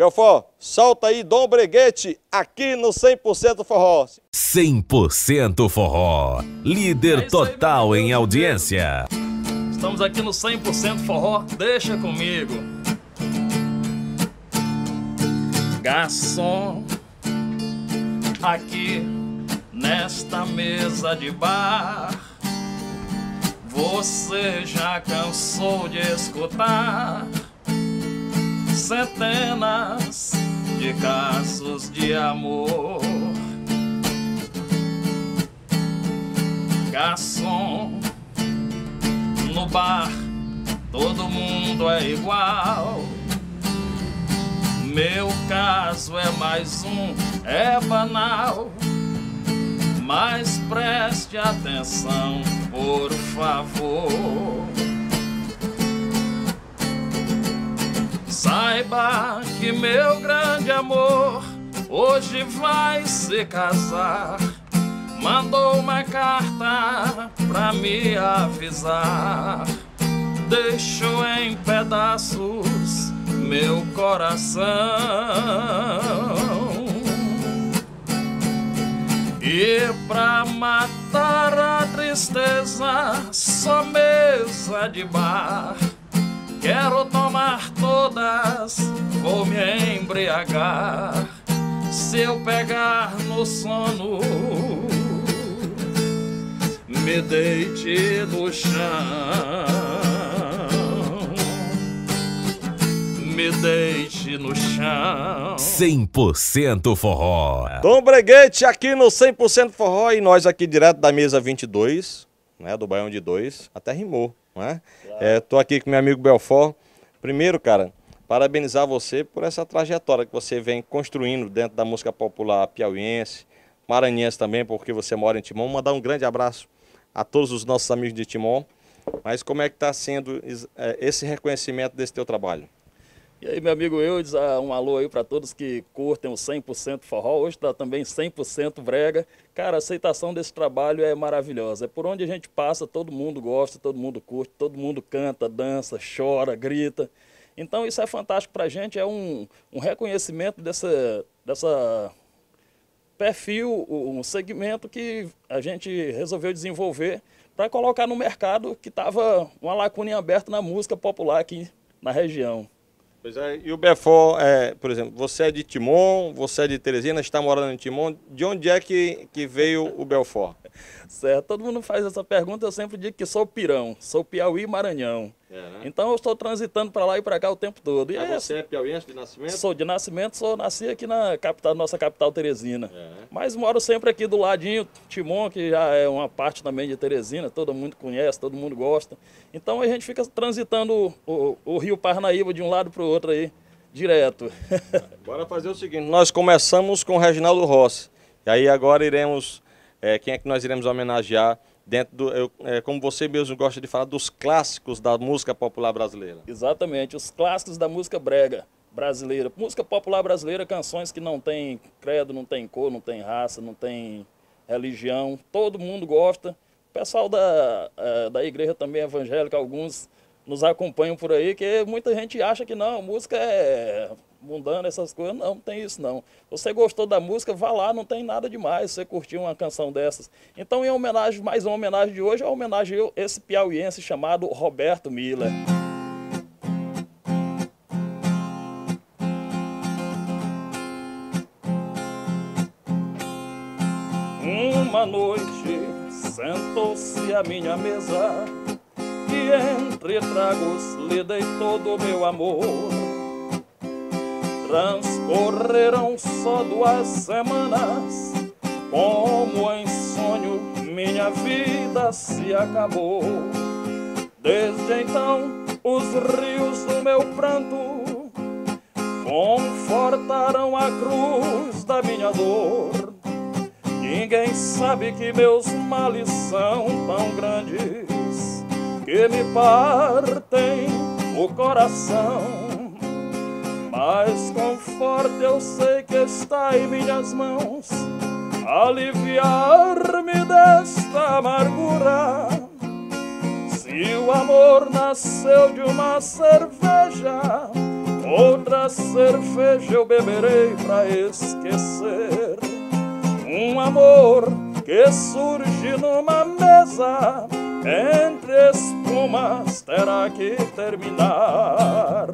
Belfort, solta aí Dom Breguete aqui no 100% Forró. 100% Forró, líder total em audiência. Estamos aqui no 100% Forró, deixa comigo. Garçom, aqui nesta mesa de bar, você já cansou de escutar centenas de casos de amor. Garçom, no bar todo mundo é igual. Meu caso é mais um, é banal. Mas preste atenção, por favor. Saiba que meu grande amor hoje vai se casar. Mandou uma carta pra me avisar. Deixou em pedaços meu coração. E pra matar a tristeza, só mesa de bar. Quero tomar todas, vou me embriagar. Se eu pegar no sono, me deite no chão. Me deixe no chão. 100% Forró. Dom Breguete aqui no 100% Forró e nós aqui direto da mesa 22, né, do Baião de 2. Até rimou, né? Claro. Tô aqui com meu amigo Belfort. Primeiro, cara, parabenizar você por essa trajetória que você vem construindo dentro da música popular piauiense, maranhense também, porque você mora em Timon. Mandar um grande abraço a todos os nossos amigos de Timon. Mas como é que está sendo esse reconhecimento desse teu trabalho? E aí, meu amigo Eudes, um alô aí para todos que curtem o 100% Forró. Hoje está também 100% Brega. Cara, a aceitação desse trabalho é maravilhosa. É por onde a gente passa, todo mundo gosta, todo mundo curte, todo mundo canta, dança, chora, grita. Então isso é fantástico para a gente, é um reconhecimento dessa perfil, um segmento que a gente resolveu desenvolver para colocar no mercado que estava uma lacuna aberta na música popular aqui na região. Pois é, e o Belfort, por exemplo, você é de Timon, você é de Teresina, está morando em Timon. De onde é que veio o Belfort? Certo, todo mundo faz essa pergunta, eu sempre digo que sou pirão, sou Piauí e Maranhão. Né? Então eu estou transitando para lá e para cá o tempo todo. E você é piauiense de nascimento? Sou de nascimento, nasci aqui na capital, nossa capital Teresina. Mas moro sempre aqui do ladinho, Timon, que já é uma parte também de Teresina, todo mundo conhece, todo mundo gosta. Então a gente fica transitando o rio Parnaíba de um lado para o outro aí, direto. Bora fazer o seguinte, nós começamos com o Reginaldo Rossi. E aí agora iremos, quem é que nós iremos homenagear? Dentro do, como você mesmo gosta de falar, dos clássicos da música popular brasileira. Exatamente, os clássicos da música brega brasileira. Música popular brasileira, canções que não tem credo, não tem cor, não tem raça, não tem religião. Todo mundo gosta. O pessoal da igreja também evangélica, alguns nos acompanham por aí, que muita gente acha que não, música é mundana, essas coisas. Não, não tem isso não. Você gostou da música, vá lá, não tem nada demais você curtir uma canção dessas. Então, em homenagem, mais uma homenagem de hoje, é uma homenagem a esse piauiense chamado Roberto Miller. Uma noite sentou-se à minha mesa e entre tragos lhe dei todo o meu amor. Transcorreram só 2 semanas, como em sonho minha vida se acabou. Desde então os rios do meu pranto confortaram a cruz da minha dor. Ninguém sabe que meus males são tão grandes que me partem o coração. Mas com forte eu sei que está em minhas mãos aliviar-me desta amargura. Se o amor nasceu de uma cerveja outra cerveja eu beberei pra esquecer um amor que surge numa mesa, entre espumas terá que terminar.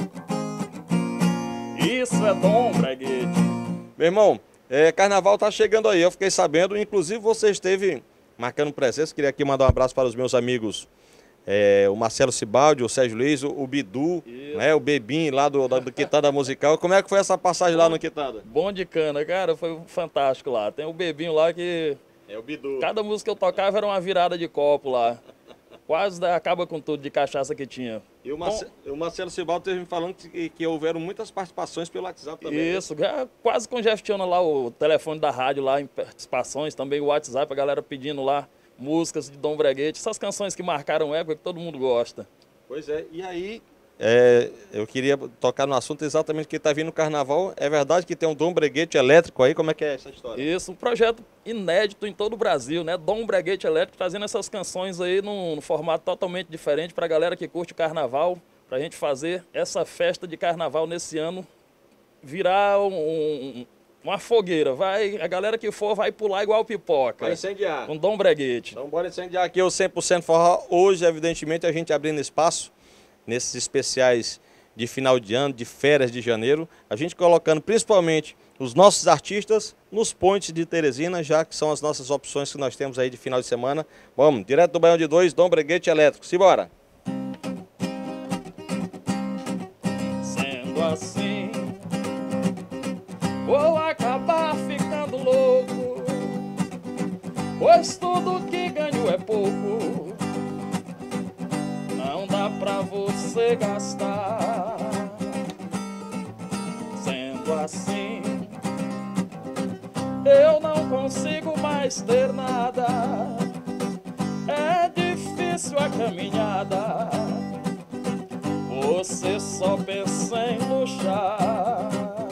Isso é Dom Breguete. Meu irmão, carnaval tá chegando aí, eu fiquei sabendo, inclusive você esteve marcando presença, queria aqui mandar um abraço para os meus amigos, o Marcelo Cibaldi, o Sérgio Luiz, o Bidu, né, o Bebim lá do Quitada Musical. Como é que foi essa passagem lá no Quitada? Bom de cana, cara, foi fantástico lá. Tem o Bebinho lá que... É o Bidu. Cada música que eu tocava era uma virada de copo lá. Quase acaba com tudo de cachaça que tinha. E o Marcelo Cibaldi teve me falando que houveram muitas participações pelo WhatsApp também. Isso, né? Quase congestiona lá o telefone da rádio lá em participações, também o WhatsApp, a galera pedindo lá músicas de Dom Breguete, essas canções que marcaram época que todo mundo gosta. Pois é, e aí eu queria tocar no assunto exatamente que está vindo o carnaval. É verdade que tem um Dom Breguete elétrico aí? Como é que é essa história? Isso, um projeto inédito em todo o Brasil, né? Dom Breguete elétrico, trazendo essas canções aí num formato totalmente diferente para a galera que curte o carnaval, para a gente fazer essa festa de carnaval nesse ano virar uma fogueira. A galera que for vai pular igual pipoca. Vai incendiar. Com Dom Breguete. Então bora incendiar aqui o 100% Forró. Hoje, evidentemente, a gente abrindo espaço nesses especiais de final de ano, de férias de janeiro, a gente colocando principalmente os nossos artistas nos pontes de Teresina, já que são as nossas opções que nós temos aí de final de semana. Vamos, direto do Baião de 2, Dom Breguete elétrico. Simbora! Sendo assim, vou acabar ficando louco, pois tudo que ganho é pouco. Não dá pra você gastar. Sendo assim, eu não consigo mais ter nada. É difícil a caminhada. Você só pensa em luxar.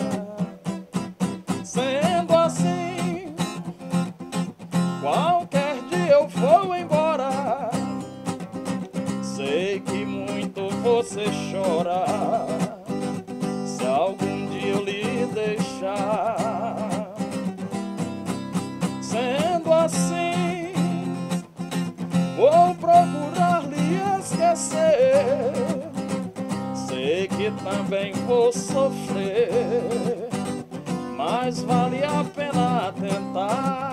Sendo assim, qualquer dia eu vou embora. Sei que muito você chora, se algum dia eu lhe deixar. Sendo assim, vou procurar lhe esquecer. Sei que também vou sofrer, mas vale a pena tentar.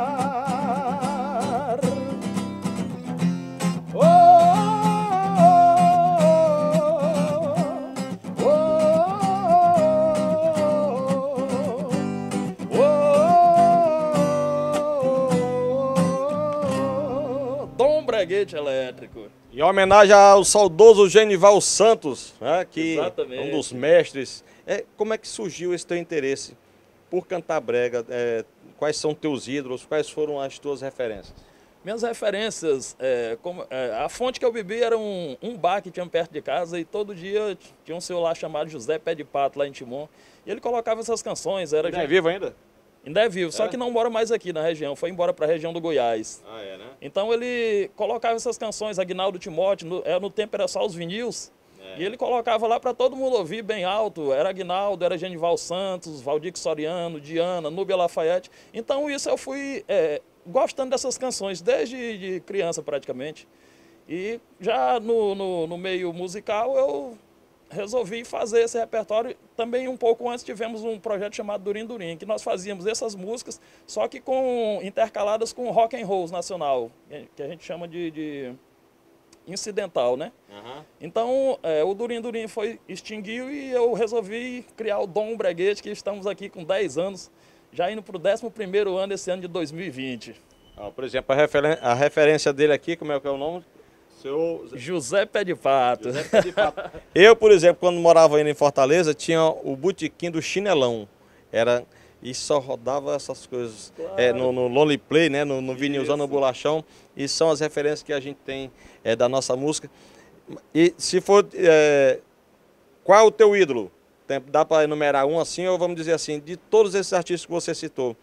Dom Breguete elétrico. Em homenagem ao saudoso Genival Santos, né, que Exatamente. é um dos mestres. Como é que surgiu esse teu interesse por cantar brega? Quais são teus ídolos? Quais foram as tuas referências? Minhas referências, a fonte que eu bebi era um bar que tinha perto de casa e todo dia tinha um senhor lá chamado José Pé de Pato, lá em Timon. E ele colocava essas canções. Ainda é vivo ainda? Ainda é vivo, só que não mora mais aqui na região, foi embora para a região do Goiás. Ah, é, né? Então ele colocava essas canções, Aguinaldo Timóteo, no tempo era só os vinis, e ele colocava lá para todo mundo ouvir bem alto. Era Aguinaldo, era Genival Santos, Valdir Soriano, Diana, Núbia Lafayette. Então isso eu fui gostando dessas canções desde de criança praticamente. E já no meio musical eu resolvi fazer esse repertório. Também um pouco antes tivemos um projeto chamado Durim Durim, que nós fazíamos essas músicas, só que intercaladas com rock and roll nacional, que a gente chama de incidental, né? Uhum. Então o Durim Durim extinguiu e eu resolvi criar o Dom Breguete, que estamos aqui com 10 anos, já indo para o 11º ano esse ano de 2020. Por exemplo, a referência dele aqui, como é que é o nome? José Pé de Pato. José Pé de Pato. Eu, por exemplo, quando morava ainda em Fortaleza, tinha o botequim do Chinelão. E só rodava essas coisas. Claro. No Lonely Play, né? No vinilzão, no bolachão. E são as referências que a gente tem da nossa música. E se for... qual é o teu ídolo? Dá para enumerar um assim, ou vamos dizer assim, de todos esses artistas que você citou,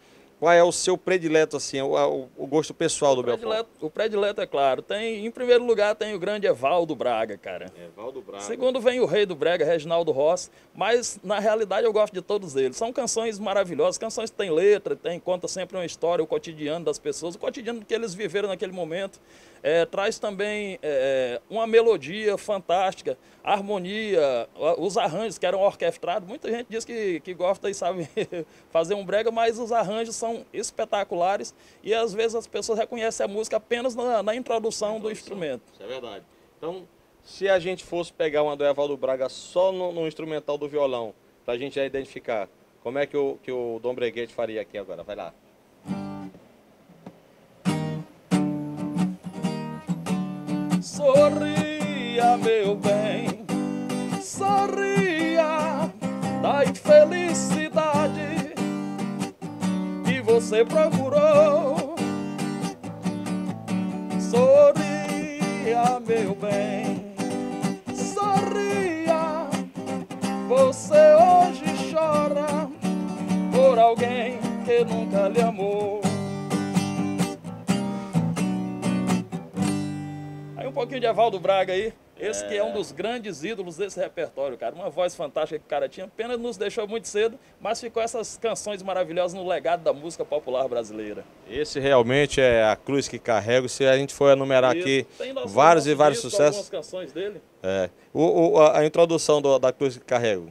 qual é o seu predileto, assim, o gosto pessoal do Belfort? O predileto é claro. Em primeiro lugar tem o grande Evaldo Braga, cara. Evaldo Braga. Segundo vem o rei do brega, Reginaldo Rossi, mas na realidade eu gosto de todos eles. São canções maravilhosas, canções que têm letra, conta sempre uma história, o cotidiano das pessoas, o cotidiano que eles viveram naquele momento. Traz também uma melodia fantástica, harmonia, os arranjos que eram orquestrados. Muita gente diz que gosta e sabe fazer um brega, mas os arranjos são espetaculares e às vezes as pessoas reconhecem a música apenas na introdução do instrumento. Isso é verdade. Então, se a gente fosse pegar uma do Evaldo Braga só no instrumental do violão, para a gente já identificar, como é que o Dom Breguete faria aqui agora? Vai lá. Sorria, meu bem, sorria da infelicidade que você procurou. Sorria, meu bem, sorria, você hoje chora por alguém que nunca lhe amou. Aí um pouquinho de Evaldo Braga aí, esse que é um dos grandes ídolos desse repertório, cara. Uma voz fantástica que o cara tinha, pena nos deixou muito cedo, mas ficou essas canções maravilhosas no legado da música popular brasileira. Esse realmente é a cruz que carrego. Se a gente for enumerar aqui vários e vários sucessos. Algumas canções dele. A introdução da cruz que carrego.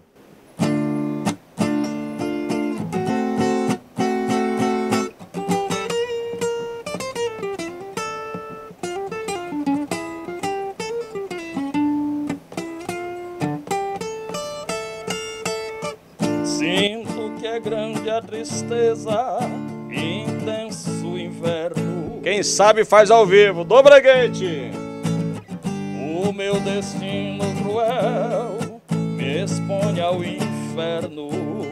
Sinto que é grande a tristeza, intenso inverno. Quem sabe faz ao vivo, Dom Breguete. O meu destino cruel me expõe ao inferno.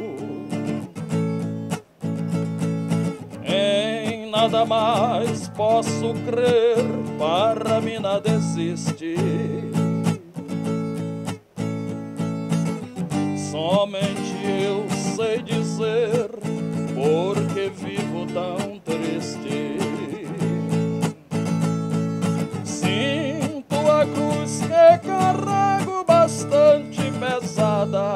Em nada mais posso crer, para mim nada existe. Somente eu sei dizer porque vivo tão triste. Sinto a cruz que carrego bastante pesada.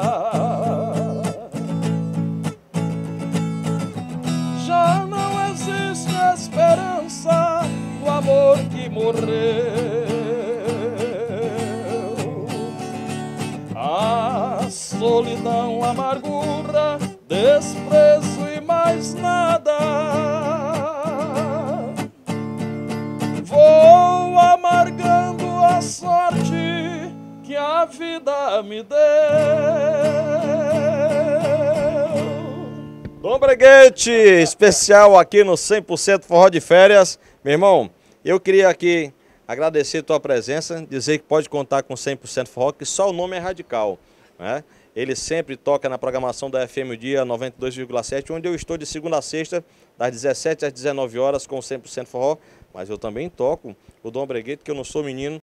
Já não existe esperança no amor que morreu. Solidão, amargura, desprezo e mais nada. Vou amargando a sorte que a vida me deu. Dom Breguete, especial aqui no 100% Forró de Férias. Meu irmão, eu queria aqui agradecer a tua presença, dizer que pode contar com 100% Forró, que só o nome é radical, né? Ele sempre toca na programação da FM o Dia 92,7, onde eu estou de segunda a sexta, das 17 às 19 horas com 100% Forró. Mas eu também toco o Dom Breguete, que eu não sou menino,